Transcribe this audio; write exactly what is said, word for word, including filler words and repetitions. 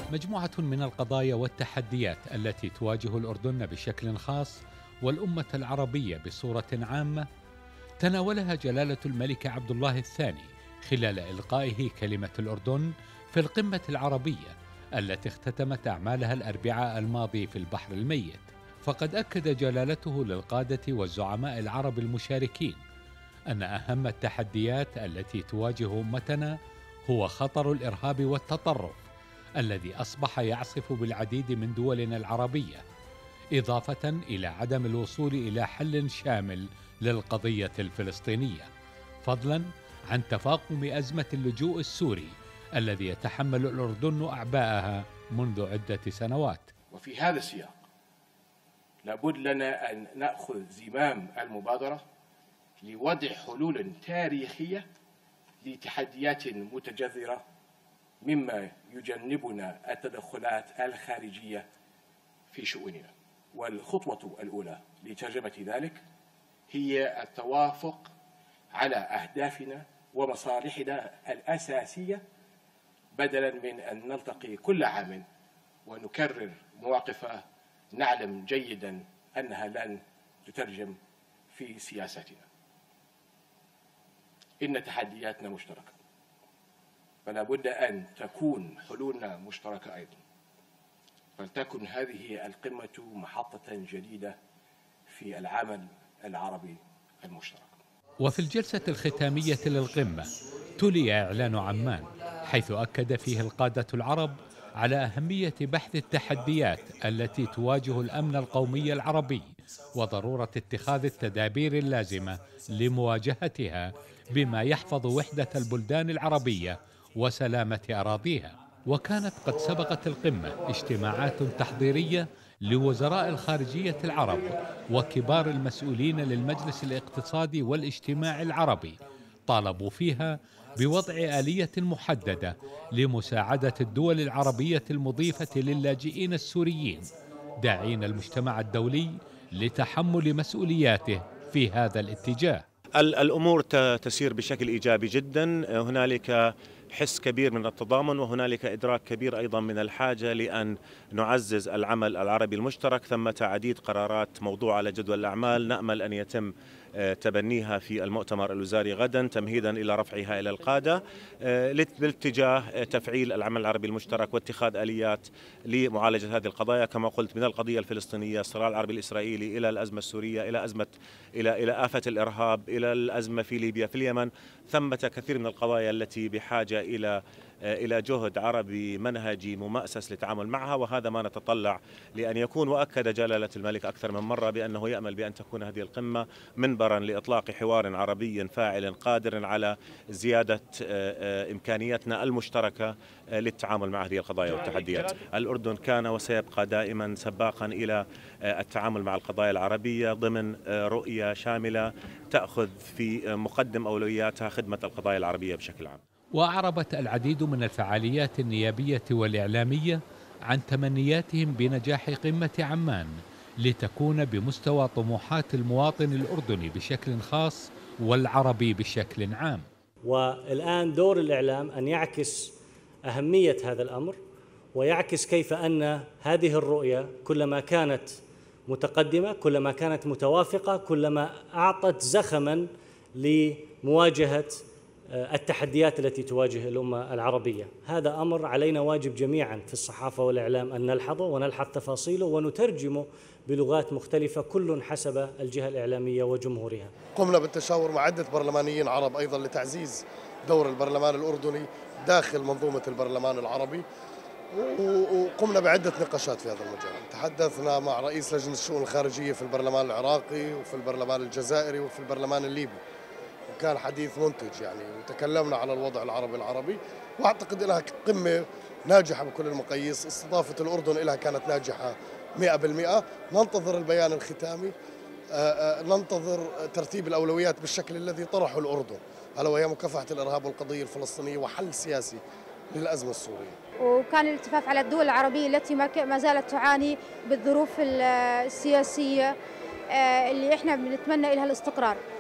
مجموعة من القضايا والتحديات التي تواجه الأردن بشكل خاص والأمة العربية بصورة عامة تناولها جلالة الملك عبد الله الثاني خلال إلقائه كلمة الأردن في القمة العربية التي اختتمت أعمالها الأربعاء الماضي في البحر الميت. فقد أكد جلالته للقادة والزعماء العرب المشاركين أن أهم التحديات التي تواجه أمتنا هو خطر الإرهاب والتطرف الذي أصبح يعصف بالعديد من دولنا العربية، إضافة إلى عدم الوصول إلى حل شامل للقضية الفلسطينية، فضلا عن تفاقم أزمة اللجوء السوري الذي يتحمل الأردن أعباءها منذ عدة سنوات. وفي هذا السياق لابد لنا أن نأخذ زمام المبادرة لوضع حلول تاريخية لتحديات متجذرة مما يجنبنا التدخلات الخارجية في شؤوننا. والخطوة الأولى لترجمة ذلك هي التوافق على أهدافنا ومصالحنا الأساسية بدلا من أن نلتقي كل عام ونكرر مواقف نعلم جيدا أنها لن تترجم في سياستنا. إن تحدياتنا مشتركة، فلا بد أن تكون حلولنا مشتركة أيضا، فلتكن هذه القمة محطة جديدة في العمل العربي المشترك. وفي الجلسة الختامية للقمة تلي إعلان عمان، حيث أكد فيه القادة العرب على أهمية بحث التحديات التي تواجه الأمن القومي العربي وضرورة اتخاذ التدابير اللازمة لمواجهتها بما يحفظ وحدة البلدان العربية وسلامة أراضيها. وكانت قد سبقت القمة اجتماعات تحضيرية لوزراء الخارجية العرب وكبار المسؤولين للمجلس الاقتصادي والاجتماعي العربي، طالبوا فيها بوضع آلية محددة لمساعدة الدول العربية المضيفة للاجئين السوريين، داعين المجتمع الدولي لتحمل مسؤولياته في هذا الاتجاه. الأمور تسير بشكل إيجابي جدا، هنالك حس كبير من التضامن وهنالك إدراك كبير أيضا من الحاجة لأن نعزز العمل العربي المشترك. ثمة عديد قرارات موضوعة على جدول الأعمال نأمل أن يتم تبنيها في المؤتمر الوزاري غدا تمهيدا إلى رفعها إلى القادة باتجاه تفعيل العمل العربي المشترك واتخاذ آليات لمعالجة هذه القضايا، كما قلت من القضية الفلسطينية، الصراع العربي الإسرائيلي، إلى الأزمة السورية، إلى أزمة إلى إلى آفة الإرهاب، إلى الأزمة في ليبيا، في اليمن. ثمة كثير من القضايا التي بحاجة إلى إلى جهد عربي منهجي ممأسس للتعامل معها، وهذا ما نتطلع لأن يكون. وأكد جلالة الملك أكثر من مرة بأنه يأمل بأن تكون هذه القمة منبرا لإطلاق حوار عربي فاعل قادر على زيادة إمكانياتنا المشتركة للتعامل مع هذه القضايا والتحديات. الأردن كان وسيبقى دائما سباقا إلى التعامل مع القضايا العربية ضمن رؤية شاملة تأخذ في مقدم أولوياتها خدمة القضايا العربية بشكل عام. وأعربت العديد من الفعاليات النيابية والإعلامية عن تمنياتهم بنجاح قمة عمان لتكون بمستوى طموحات المواطن الأردني بشكل خاص والعربي بشكل عام. والآن دور الإعلام أن يعكس أهمية هذا الأمر ويعكس كيف أن هذه الرؤية كلما كانت متقدمة، كلما كانت متوافقة، كلما أعطت زخما لمواجهة التحديات التي تواجه الأمة العربية. هذا أمر علينا واجب جميعا في الصحافة والإعلام أن نلحظه ونلحظ تفاصيله ونترجمه بلغات مختلفة كل حسب الجهة الإعلامية وجمهورها. قمنا بالتشاور مع عدة برلمانيين عرب أيضا لتعزيز دور البرلمان الأردني داخل منظومة البرلمان العربي، وقمنا بعدة نقاشات في هذا المجال. تحدثنا مع رئيس لجنة الشؤون الخارجية في البرلمان العراقي وفي البرلمان الجزائري وفي البرلمان الليبي، وكان حديث منتج يعني، وتكلمنا على الوضع العربي العربي، واعتقد انها قمه ناجحه بكل المقاييس. استضافه الاردن لها كانت ناجحه مئة بالمئة. ننتظر البيان الختامي، ننتظر ترتيب الاولويات بالشكل الذي طرحه الاردن، الا وهي مكافحه الارهاب والقضيه الفلسطينيه وحل سياسي للازمه السوريه. وكان الالتفاف على الدول العربيه التي ما زالت تعاني بالظروف السياسيه اللي احنا بنتمنى لها الاستقرار.